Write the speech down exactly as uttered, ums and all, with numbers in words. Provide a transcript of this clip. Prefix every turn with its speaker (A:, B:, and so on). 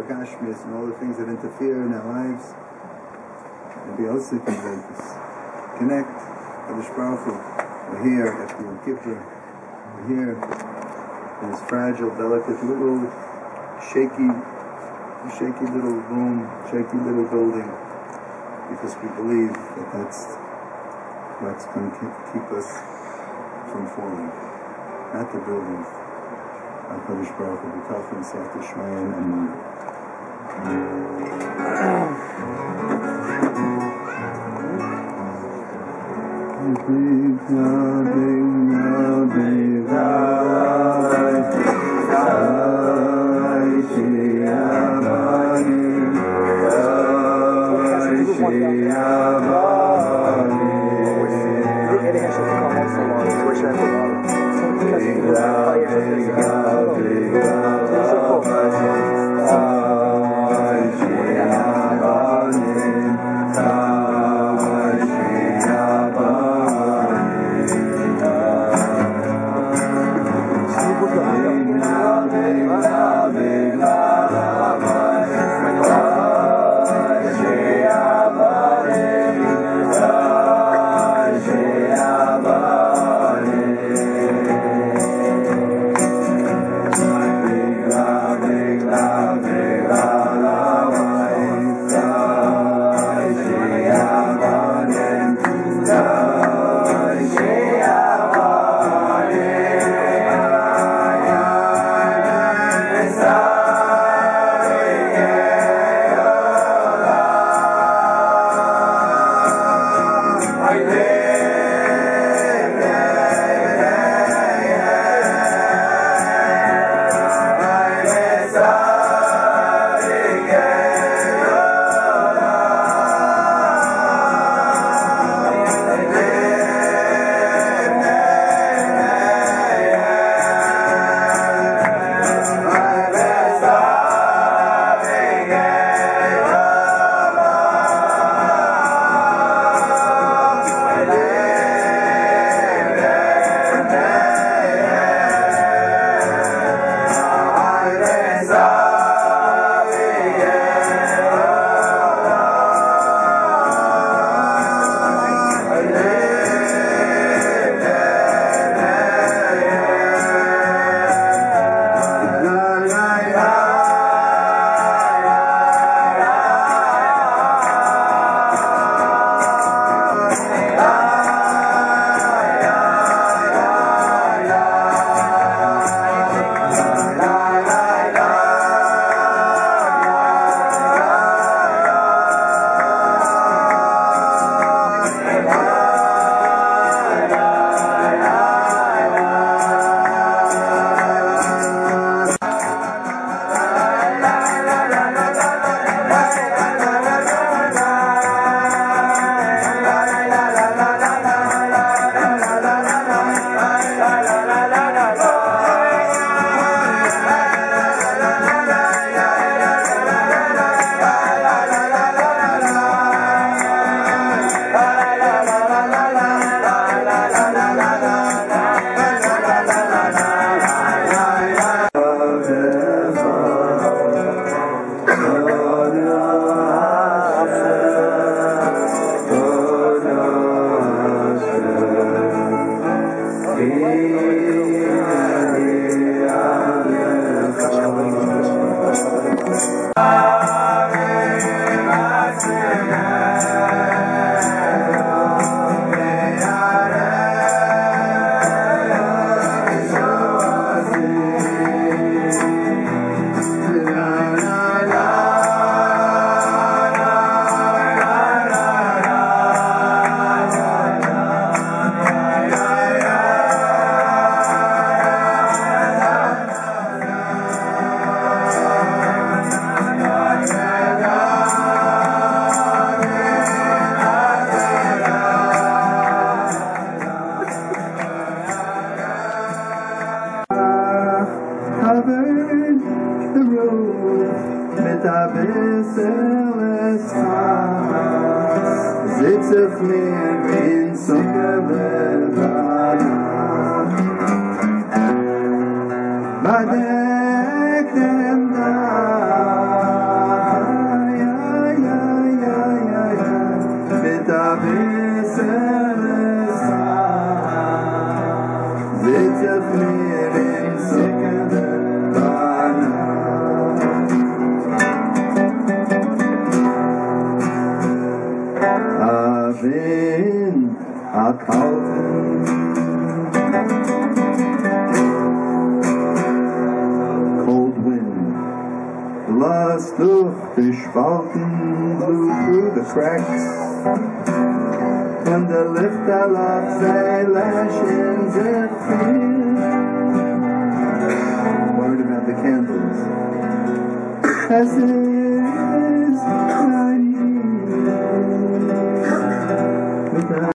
A: Gashmias and all the things that interfere in our lives. Maybe also can make us connect with the Baruch Hu. We're here after Yom Kippur. We're here in this fragile, delicate, little, shaky, shaky little room, shaky little building, because we believe that that's what's going to keep us from falling. Not the building. HaKadosh Baruch Hu b'tachon siyata shmayin amen.
B: Badek dem da
A: Carlton. Cold wind, the last of the Spalten blew through the cracks, and the lift aloft eyelashes and fear. Word about the candles. As it is,